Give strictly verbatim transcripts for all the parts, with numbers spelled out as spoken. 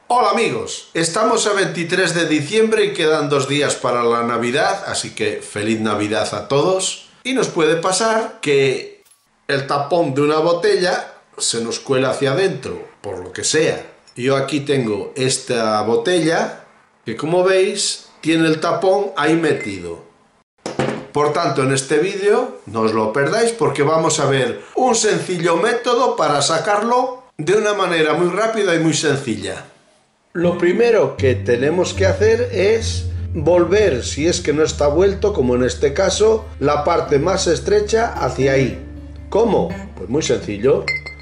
Hola amigos, estamos a veintitrés de diciembre y quedan dos días para la Navidad, así que feliz Navidad a todos. Y nos puede pasar que el tapón de una botella se nos cuela hacia adentro, por lo que sea. Yo aquí tengo esta botella que, como veis, tiene el tapón ahí metido. Por tanto, en este vídeo no os lo perdáis porque vamos a ver un sencillo método para sacarlo de una manera muy rápida y muy sencilla. Lo primero que tenemos que hacer es volver, si es que no está vuelto, como en este caso, la parte más estrecha hacia ahí. ¿Cómo? Pues muy sencillo.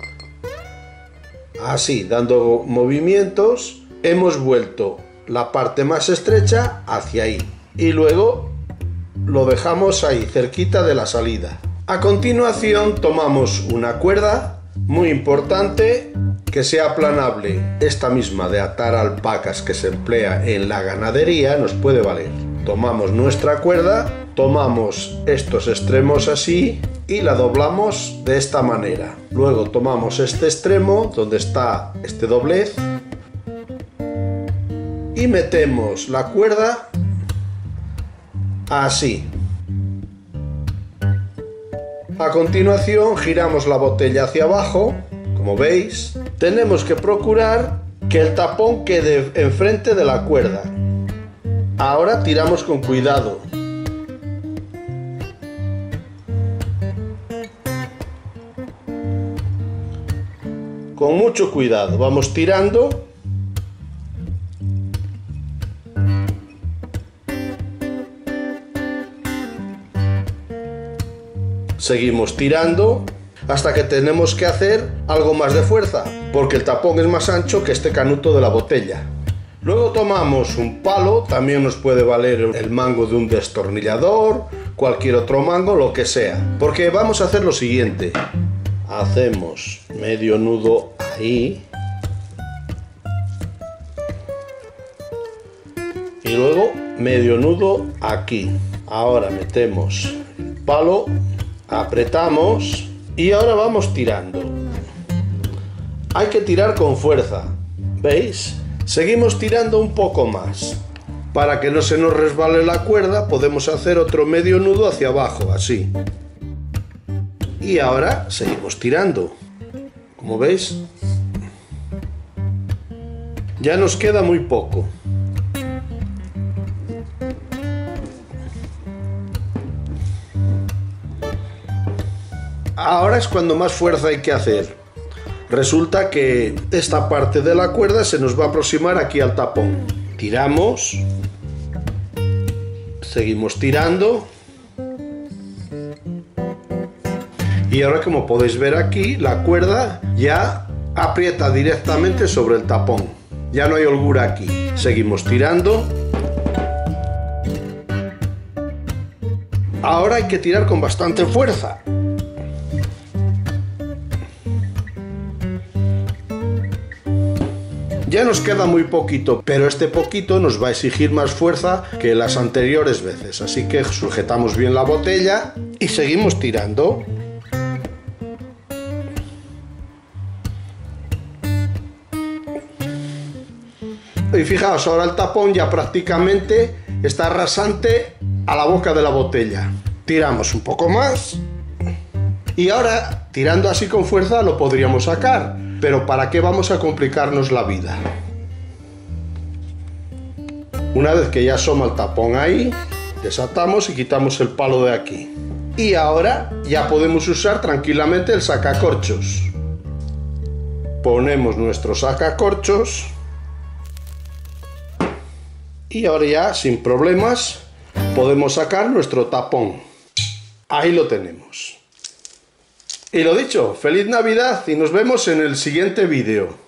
Así, dando movimientos, hemos vuelto la parte más estrecha hacia ahí. Y luego lo dejamos ahí, cerquita de la salida. A continuación tomamos una cuerda, muy importante, que sea aplanable. Esta misma de atar alpacas que se emplea en la ganadería nos puede valer. Tomamos nuestra cuerda, tomamos estos extremos así y la doblamos de esta manera. Luego tomamos este extremo donde está este doblez y metemos la cuerda así. A continuación giramos la botella hacia abajo. Como veis, tenemos que procurar que el tapón quede enfrente de la cuerda. Ahora tiramos con cuidado. Con mucho cuidado, vamos tirando. Seguimos tirando hasta que tenemos que hacer algo más de fuerza, porque el tapón es más ancho que este canuto de la botella. Luego tomamos un palo, también nos puede valer el mango de un destornillador, cualquier otro mango, lo que sea, porque vamos a hacer lo siguiente. Hacemos medio nudo ahí y luego medio nudo aquí. Ahora metemos el palo, apretamos y ahora vamos tirando. Hay que tirar con fuerza, ¿veis? Seguimos tirando un poco más. Para que no se nos resbale la cuerda podemos hacer otro medio nudo hacia abajo, así. Y ahora seguimos tirando. Como veis, ya nos queda muy poco. Ahora es cuando más fuerza hay que hacer. Resulta que esta parte de la cuerda se nos va a aproximar aquí al tapón. Tiramos. Seguimos tirando. Y ahora, como podéis ver aquí, la cuerda ya aprieta directamente sobre el tapón. Ya no hay holgura aquí. Seguimos tirando. Ahora hay que tirar con bastante fuerza. Ya nos queda muy poquito, pero este poquito nos va a exigir más fuerza que las anteriores veces. Así que sujetamos bien la botella y seguimos tirando. Y fijaos, ahora el tapón ya prácticamente está rasante a la boca de la botella. Tiramos un poco más. Y ahora, tirando así con fuerza, lo podríamos sacar. Pero ¿para qué vamos a complicarnos la vida? Una vez que ya asoma el tapón ahí, desatamos y quitamos el palo de aquí. Y ahora ya podemos usar tranquilamente el sacacorchos. Ponemos nuestro sacacorchos. Y ahora ya, sin problemas, podemos sacar nuestro tapón. Ahí lo tenemos. Y lo dicho, feliz Navidad y nos vemos en el siguiente vídeo.